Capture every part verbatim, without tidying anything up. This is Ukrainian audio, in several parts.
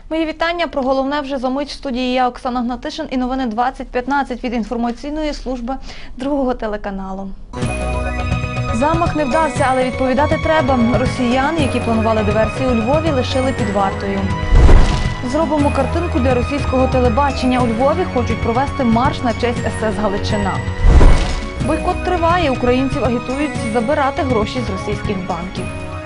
Мої вітання. Про головне вже за мить в студії я, Оксана Гнатишин, і новини двадцять п'ятнадцять від інформаційної служби другого телеканалу. Замах не вдався, але відповідати треба. Росіян, які планували диверсію у Львові, лишили під вартою. Зробимо картинку для російського телебачення. У Львові хочуть провести марш на честь ес ес «Галичина». Бойкот триває. Українців агітують забирати гроші з російських банків.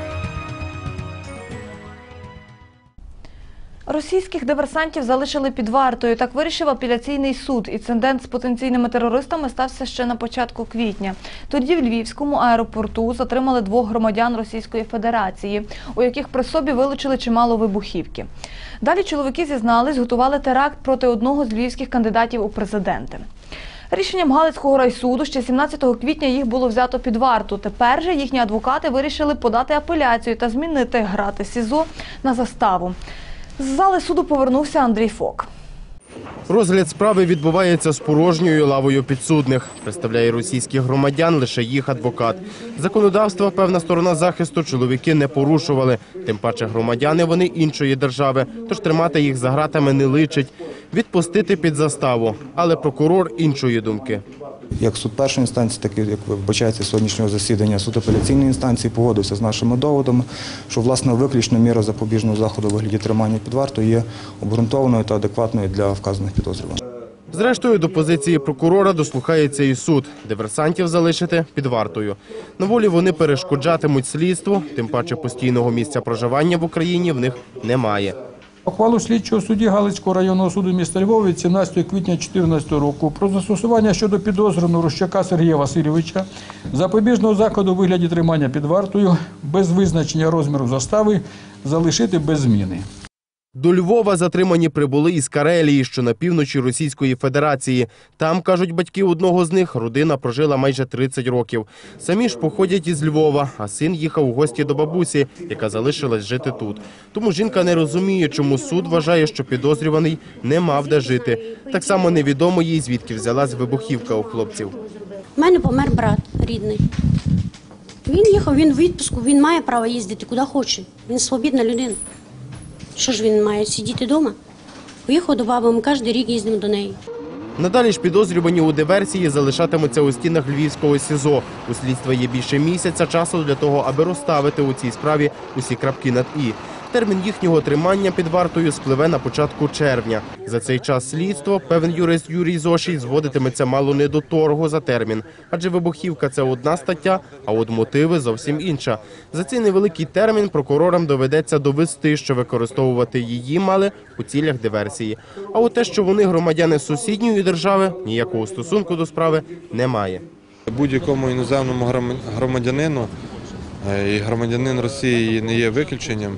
Російських диверсантів залишили під вартою. Так вирішив апеляційний суд. Інцидент з потенційними терористами стався ще на початку квітня. Тоді в Львівському аеропорту затримали двох громадян Російської Федерації, у яких при собі вилучили чимало вибухівки. Далі чоловіки зізнались, готували теракт проти одного з львівських кандидатів у президенти. Рішенням Галицького райсуду ще сімнадцятого квітня їх було взято під варту. Тепер же їхні адвокати вирішили подати апеляцію та змінити грати СІЗО на заставу. З зали суду повернувся Андрій Фок. Розгляд справи відбувається з порожньою лавою підсудних. Представляє російських громадян лише їх адвокат. Законодавства певна сторона захисту чоловіки не порушували. Тим паче громадяни вони іншої держави, тож тримати їх за ґратами не личить. Відпустити під заставу. Але прокурор іншої думки. Як суд першої інстанції, так і, як вбачається, сьогоднішнього засідання, суд апеляційної інстанції погодився з нашими доводами, що, власне, виключно міра запобіжного заходу у вигляді тримання під вартою є обґрунтованою та адекватною для вказаних підозрюваних. Зрештою, до позиції прокурора дослухається і суд. Диверсантів залишити під вартою. На волі вони перешкоджатимуть слідству, тим паче постійного місця проживання в Україні в них немає. Ухвалу слідчого судді Галицького районного суду міста Львова від сімнадцятого квітня дві тисячі чотирнадцятого року про застосування щодо підозрюваного Рущака Сергія Васильовича запобіжного заходу у вигляді тримання під вартою без визначення розміру застави залишити без зміни. До Львова затримані прибули із Карелії, що на півночі Російської Федерації. Там, кажуть батьки одного з них, родина прожила майже тридцять років. Самі ж походять із Львова, а син їхав у гості до бабусі, яка залишилась жити тут. Тому жінка не розуміє, чому суд вважає, що підозрюваний не мав де жити. Так само невідомо їй, звідки взялась вибухівка у хлопців. У мене помер брат рідний. Він їхав, він в відпуску, він має право їздити куди хоче. Він свобідна людина. Що ж він має, сидіти вдома? Поїхав до баби, ми кожен рік їздимо до неї. Надалі ж підозрювані у диверсії залишатимуться у стінах Львівського СІЗО. У слідства є більше місяця часу для того, аби розставити у цій справі усі крапки над «і». Термін їхнього тримання під вартою спливе на початку червня. За цей час слідство, певен юрист Юрій Зошій, зводитиметься мало не до торгу за термін. Адже вибухівка – це одна стаття, а от мотиви – зовсім інша. За цей невеликий термін прокурорам доведеться довести, що використовувати її мали у цілях диверсії. А от те, що вони громадяни сусідньої держави, ніякого стосунку до справи немає. Будь-якому іноземному громадянину, і громадянин Росії не є виключенням,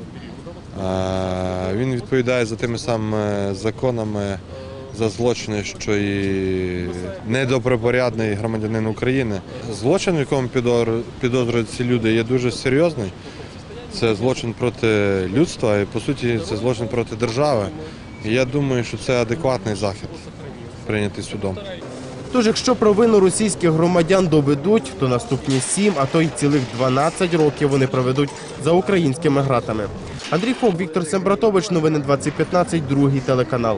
він відповідає за тими самими законами за злочини, що і недобропорядний громадянин України. Злочин, в якому підозрюють ці люди, є дуже серйозний. Це злочин проти людства і, по суті, це злочин проти держави. І я думаю, що це адекватний захід, прийнятий судом. Тож, якщо провину російських громадян доведуть, то наступні сім, а то й цілих дванадцять років вони проведуть за українськими ґратами. Андрій Фок, Віктор Сембратович, новини двадцять п'ятнадцять, другий телеканал.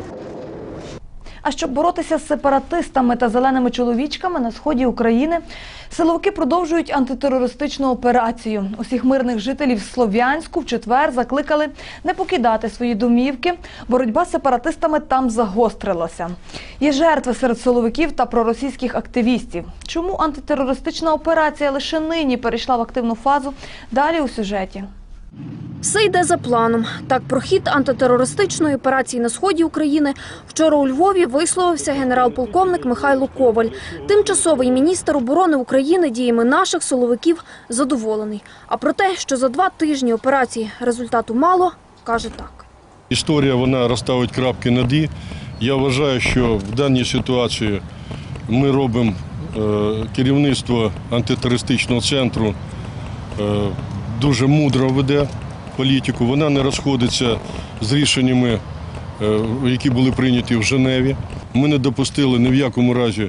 А щоб боротися з сепаратистами та зеленими чоловічками на сході України, силовики продовжують антитерористичну операцію. Усіх мирних жителів Слов'янську в четвер закликали не покидати свої домівки. Боротьба з сепаратистами там загострилася. Є жертви серед силовиків та проросійських активістів. Чому антитерористична операція лише нині перейшла в активну фазу? Далі у сюжеті. Все йде за планом. Так, про хід антитерористичної операції на сході України вчора у Львові висловився генерал-полковник Михайло Коваль. Тимчасовий міністр оборони України діями наших силовиків задоволений. А про те, що за два тижні операції результату мало, каже так. Історія, вона розставить крапки над «і». Я вважаю, що в даній ситуації ми робимо керівництво антитерористичного центру дуже мудро веде політику, вона не розходиться з рішеннями, які були прийняті в Женеві. Ми не допустили ні в якому разі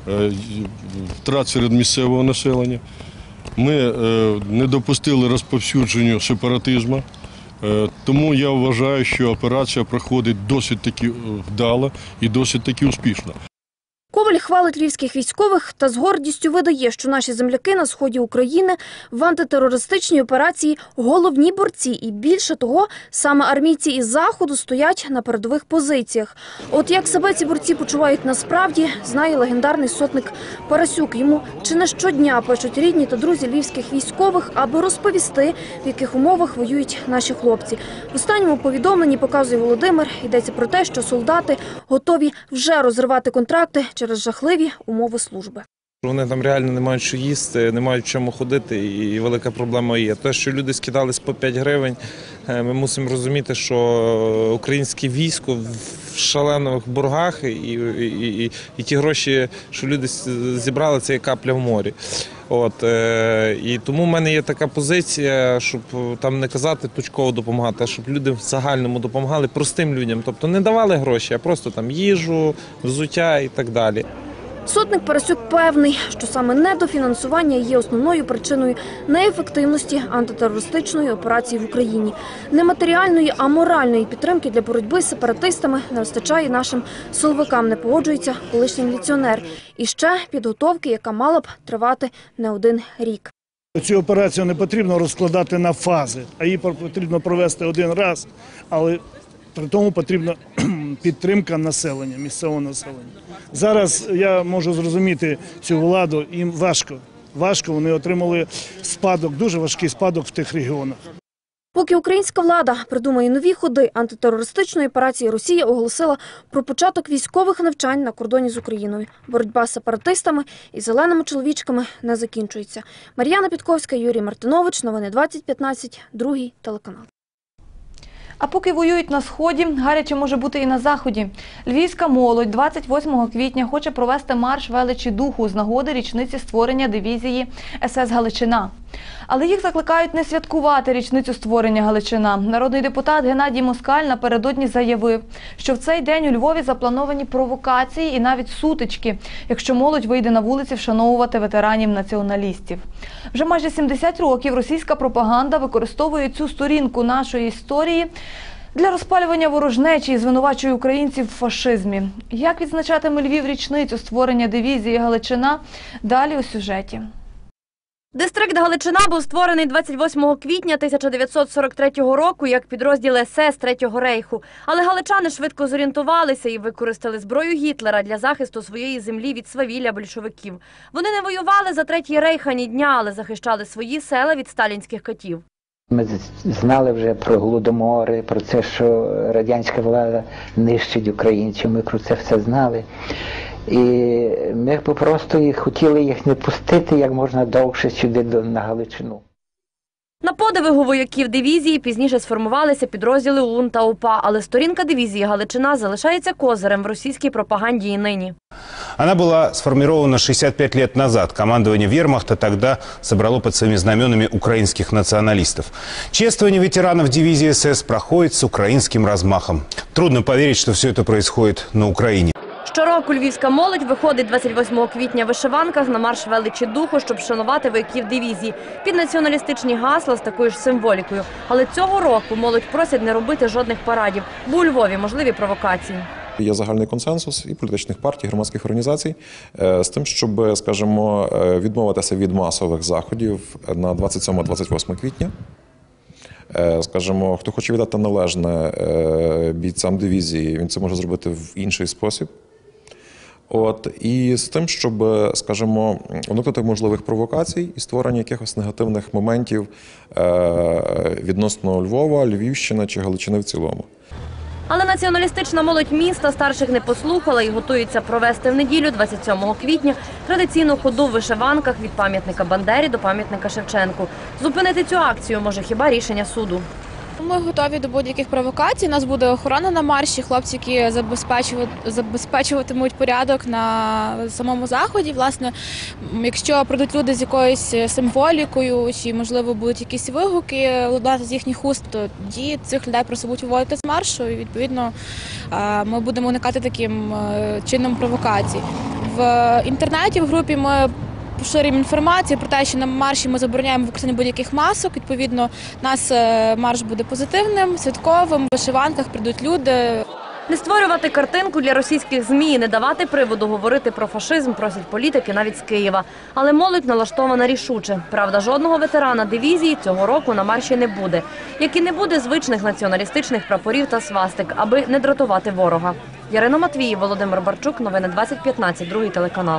втрат серед місцевого населення. Ми не допустили розповсюдження сепаратизму Е, Тому я вважаю, що операція проходить досить таки вдало і досить таки успішно. Коваль хвалить львівських військових та з гордістю видає, що наші земляки на сході України в антитерористичній операції головні борці. І більше того, саме армійці із Заходу стоять на передових позиціях. От як себе ці борці почувають насправді, знає легендарний сотник Парасюк. Йому чи не щодня пишуть рідні та друзі львівських військових, аби розповісти, в яких умовах воюють наші хлопці. В останньому повідомленні, показує Володимир, йдеться про те, що солдати готові вже розривати контракти через жахливі умови служби. Вони там реально не мають що їсти, не мають в чому ходити, і велика проблема є. Те, що люди скидались по п'ять гривень, ми мусимо розуміти, що українське військо в шалених боргах, і, і, і, і ті гроші, що люди зібрали, це є капля в морі. От, е, і тому в мене є така позиція, щоб там не казати точково допомагати, а щоб люди в загальному допомагали простим людям. Тобто не давали гроші, а просто там їжу, взуття і так далі. Сотник Парасюк певний, що саме недофінансування є основною причиною неефективності антитерористичної операції в Україні. Не матеріальної, а моральної підтримки для боротьби з сепаратистами не вистачає нашим силовикам, не погоджується колишній міліціонер. І ще підготовки, яка мала б тривати не один рік. Цю операцію не потрібно розкладати на фази, а її потрібно провести один раз, але при тому потрібна підтримка населення, місцевого населення. Зараз я можу зрозуміти цю владу, їм важко. Важко, вони отримали спадок, дуже важкий спадок в тих регіонах. Поки українська влада придумає нові ходи антитерористичної операції, Росія оголосила про початок військових навчань на кордоні з Україною. Боротьба з сепаратистами і зеленими чоловічками не закінчується. Мар'яна Підковська, Юрій Мартинович. Новини двадцять п'ятнадцять. Другий телеканал. А поки воюють на Сході, гаряче може бути і на Заході. Львівська молодь двадцять восьмого квітня хоче провести марш величі духу з нагоди річниці створення дивізії ес ес «Галичина». Але їх закликають не святкувати річницю створення «Галичина». Народний депутат Геннадій Москаль напередодні заявив, що в цей день у Львові заплановані провокації і навіть сутички, якщо молодь вийде на вулиці вшановувати ветеранів-націоналістів. Вже майже сімдесят років російська пропаганда використовує цю сторінку нашої історії для розпалювання ворожнечі і звинувачує українців в фашизмі. Як відзначатиме Львів річницю створення дивізії «Галичина» – далі у сюжеті. Дистрикт Галичина був створений двадцять восьмого квітня тисяча дев'ятсот сорок третього року як підрозділ ес ес Третього рейху. Але галичани швидко зорієнтувалися і використали зброю Гітлера для захисту своєї землі від свавілля більшовиків. Вони не воювали за Третій рейх ані дня, але захищали свої села від сталінських катів. Ми знали вже про голодомори, про це, що радянська влада нищить українців, ми про це все знали. І ми просто хотіли їх не пустити як можна довше сюди на Галичину. На подивигу вояків дивізії пізніше сформувалися підрозділи ОУН та УПА, але сторінка дивізії «Галичина» залишається козирем в російській пропаганді і нині. Она была сформирована шестьдесят пять лет назад. Командование вермахта тогда собрало под своими знаменами украинских националистов. Чествование ветеранов дивизии эс эс проходит с украинским размахом. Трудно поверить, что все это происходит на Украине. Щороку львівська молодь виходить двадцять восьмого квітня в вишиванках на марш величі духу, щоб вшанувати вояків дивізії. Під націоналістичні гасла з такою ж символікою. Але цього року молодь просять не робити жодних парадів, бо у Львові можливі провокації. Є загальний консенсус і політичних партій, громадських організацій з тим, щоб, скажімо, відмовитися від масових заходів на двадцять сьоме - двадцять восьме квітня. Скажімо, хто хоче віддати належне бійцям дивізії, він це може зробити в інший спосіб. От, і з тим, щоб, скажімо, уникнути можливих провокацій і створення якихось негативних моментів відносно Львова, Львівщини чи Галичини в цілому. Але націоналістична молодь міста старших не послухала і готується провести в неділю, двадцять сьомого квітня, традиційну ходу в вишиванках від пам'ятника Бандері до пам'ятника Шевченку. Зупинити цю акцію може хіба рішення суду. Ми готові до будь-яких провокацій. У нас буде охорона на марші, хлопці, які забезпечуватимуть порядок на самому заході. Власне, якщо прийдуть люди з якоюсь символікою, чи, можливо, будуть якісь вигуки лунати з їхніх уст, то тоді цих людей просто будуть виводити з маршу, і, відповідно, ми будемо уникати таким чином провокацій. В інтернеті, в групі ми поширюємо інформацію про те, що на марші ми забороняємо використання будь-яких масок. Відповідно, у нас марш буде позитивним, святковим, в вишиванках прийдуть люди. Не створювати картинку для російських ЗМІ, не давати приводу говорити про фашизм просять політики навіть з Києва. Але молодь налаштована рішуче. Правда, жодного ветерана дивізії цього року на марші не буде. Як і не буде звичних націоналістичних прапорів та свастик, аби не дратувати ворога. Ярина Матвіїв, Володимир Барчук, новини двадцять п'ятнадцять, другий телеканал.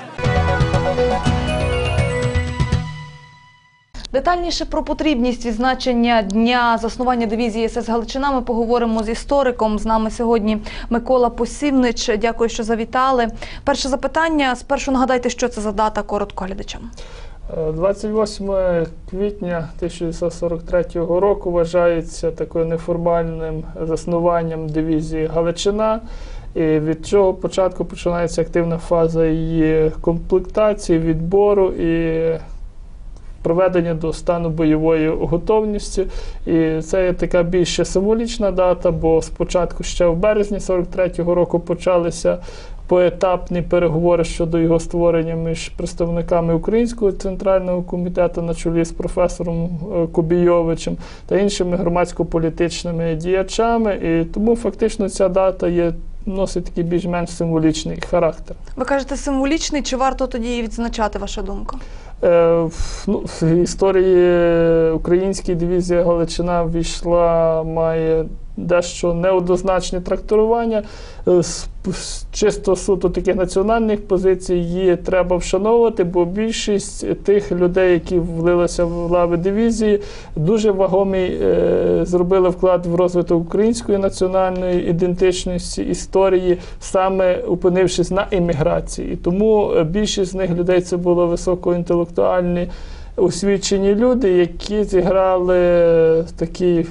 Детальніше про потрібність відзначення дня заснування дивізії ес ес Галичина ми поговоримо з істориком. З нами сьогодні Микола Посівнич. Дякую, що завітали. Перше запитання. Спершу нагадайте, що це за дата, коротко глядачам. двадцять восьме квітня тисяча дев'ятсот сорок третього року вважається таким неформальним заснуванням дивізії Галичина. І від цього початку починається активна фаза її комплектації, відбору і проведення до стану бойової готовності. І це є така більше символічна дата, бо спочатку ще в березні сорок третього року почалися поетапні переговори щодо його створення між представниками Українського центрального комітету на чолі з професором Кубійовичем та іншими громадсько-політичними діячами. І тому фактично ця дата є носить такий більш-менш символічний характер. Ви кажете символічний, чи варто тоді її відзначати, ваша думка? Е, ну, в історії української дивізії Галичина ввійшла, має дещо неоднозначне трактування. З чисто суто таких національних позицій її треба вшановувати, бо більшість тих людей, які влилися в лави дивізії, дуже вагомий е, зробили вклад в розвиток української національної ідентичності, історії, саме опинившись на еміграції. І тому більшість з них людей це були високоінтелектуальні, освічені люди, які зіграли такий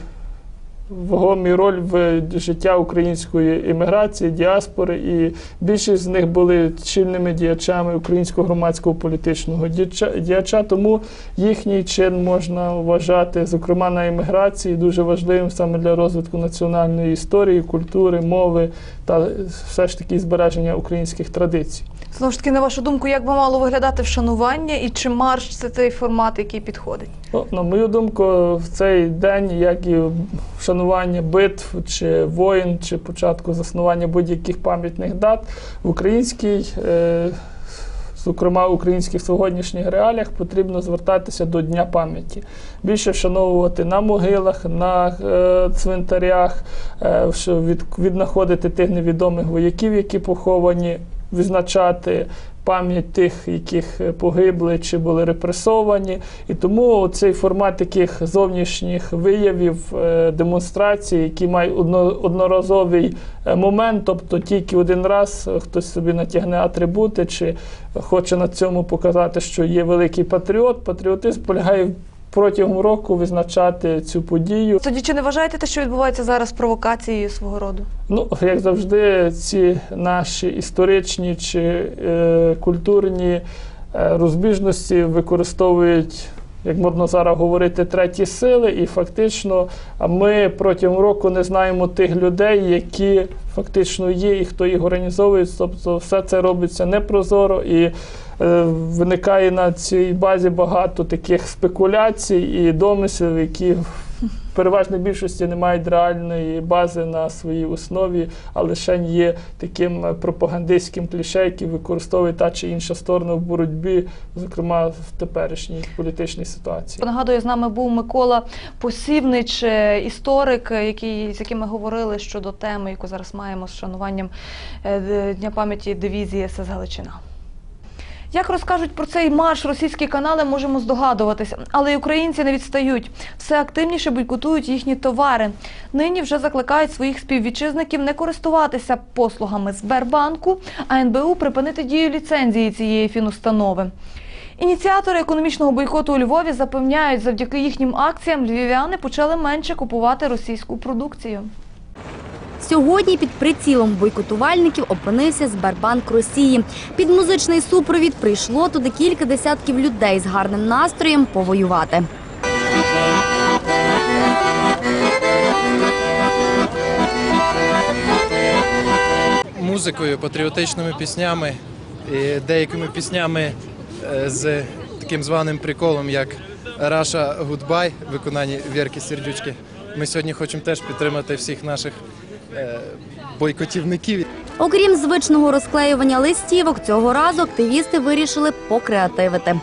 вагомі роль в життя української еміграції, діаспори, і більшість з них були чільними діячами українського громадського політичного діяча, тому їхній чин можна вважати, зокрема на еміграції, дуже важливим саме для розвитку національної історії, культури, мови та все ж таки збереження українських традицій. Знову ж таки, на вашу думку, як би мало виглядати вшанування і чи марш – це той формат, який підходить? Ну, на мою думку, в цей день, як і вшанування битв, чи воїн, чи початку заснування будь-яких пам'ятних дат, в українській, е, зокрема українських сьогоднішніх реаліях, потрібно звертатися до Дня пам'яті. Більше вшановувати на могилах, на е, цвинтарях, е, від, віднаходити тих невідомих вояків, які поховані, відзначати пам'ять тих, яких погибли чи були репресовані. І тому цей формат таких зовнішніх виявів, демонстрацій, які мають одноразовий момент, тобто тільки один раз хтось собі натягне атрибути, чи хоче на цьому показати, що є великий патріот. Патріотизм полягає протягом року визначати цю подію. Тоді чи не вважаєте те, що відбувається зараз провокацією свого роду? Ну, як завжди, ці наші історичні чи е, культурні е, розбіжності використовують, як модно зараз говорити, треті сили, і фактично ми протягом року не знаємо тих людей, які фактично є і хто їх організовує, тобто все це робиться непрозоро, і е, виникає на цій базі багато таких спекуляцій і домислів, які в переважній більшості не мають реальної бази на своїй основі, а лише є таким пропагандистським кліше, який використовує та чи інша сторона в боротьбі, зокрема в теперішній політичній ситуації. Нагадую, з нами був Микола Посівнич, історик, який, з яким ми говорили щодо теми, яку зараз маємо з вшануванням Дня пам'яті дивізії ес ес Галичина. Як розкажуть про цей марш російські канали, можемо здогадуватися. Але й українці не відстають. Все активніше бойкотують їхні товари. Нині вже закликають своїх співвітчизників не користуватися послугами Сбербанку, а ен бе у припинити дію ліцензії цієї фінустанови. Ініціатори економічного бойкоту у Львові запевняють, завдяки їхнім акціям львів'яни почали менше купувати російську продукцію. Сьогодні під прицілом бойкотувальників опинився Сбербанк Росії. Під музичний супровід прийшло туди кілька десятків людей з гарним настроєм повоювати. Музикою, патріотичними піснями, і деякими піснями з таким званим приколом, як «Russia Goodbye» в виконанні Вірки Сердючки. Ми сьогодні хочемо теж підтримати всіх наших е, бойкотівників. Окрім звичного розклеювання листівок, цього разу активісти вирішили покреативити.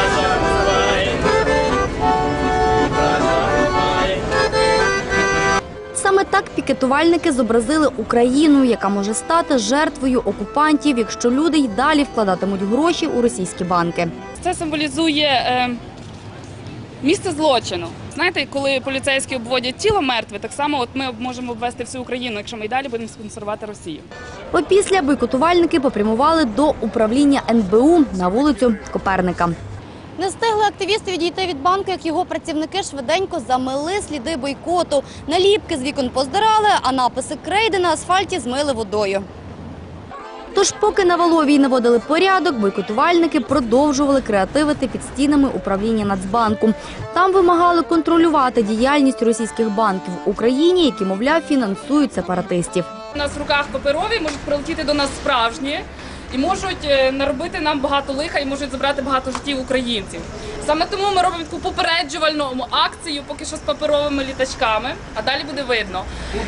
Саме так пікетувальники зобразили Україну, яка може стати жертвою окупантів, якщо люди й далі вкладатимуть гроші у російські банки. Це символізує е, місце злочину. Знаєте, коли поліцейські обводять тіло мертве, так само от ми можемо обвести всю Україну, якщо ми й далі будемо спонсорувати Росію. Опісля бойкотувальники попрямували до управління ен бе у на вулицю Коперника. Не встигли активісти відійти від банку, як його працівники швиденько замили сліди бойкоту. Наліпки з вікон поздирали, а написи крейди на асфальті змили водою. Тож поки на Воловій наводили порядок, бойкотувальники продовжували креативити під стінами управління Нацбанку. Там вимагали контролювати діяльність російських банків в Україні, які, мовляв, фінансують сепаратистів. У нас в руках паперові, можуть прилетіти до нас справжні і можуть наробити нам багато лиха і можуть забрати багато життів українців. Саме тому ми робимо таку попереджувальну акцію, поки що з паперовими літачками, а далі буде видно.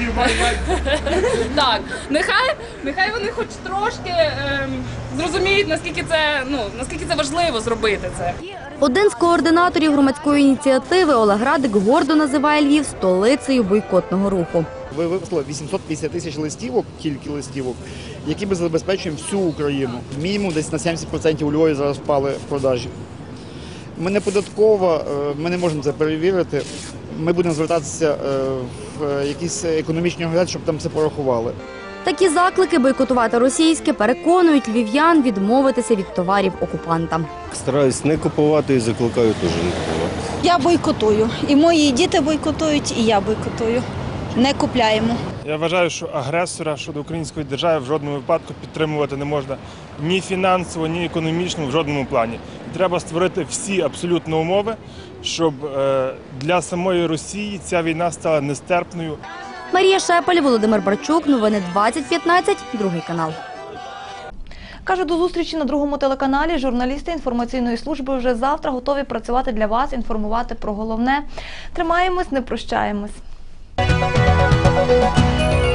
Так, нехай, нехай вони хоч трошки е, зрозуміють, наскільки це, ну, наскільки це важливо зробити це. Один з координаторів громадської ініціативи Олег Радик гордо називає Львів столицею бойкотного руху. Ви випустили вісімсот п'ятдесят тисяч листівок, кілька листівок, які ми забезпечуємо всю Україну. Мінімум десь на сімдесят відсотків у Львові зараз впали в продажі. Ми не податково, ми не можемо це перевірити. Ми будемо звертатися в якісь економічні організації, щоб там це порахували. Такі заклики бойкотувати російське переконують львів'ян відмовитися від товарів окупанта. Стараюсь не купувати і закликаю теж не купувати. Я бойкотую. І мої діти бойкотують, і я бойкотую. Не купляємо. Я вважаю, що агресора щодо української держави в жодному випадку підтримувати не можна ні фінансово, ні економічно, в жодному плані. І треба створити всі абсолютно умови, щоб для самої Росії ця війна стала нестерпною. Марія Шепель, Володимир Барчук, новини двадцять п'ятнадцять, другий канал. Кажу, до зустрічі на другому телеканалі. Журналісти інформаційної служби вже завтра готові працювати для вас, інформувати про головне. Тримаємось, не прощаємось. Thank you.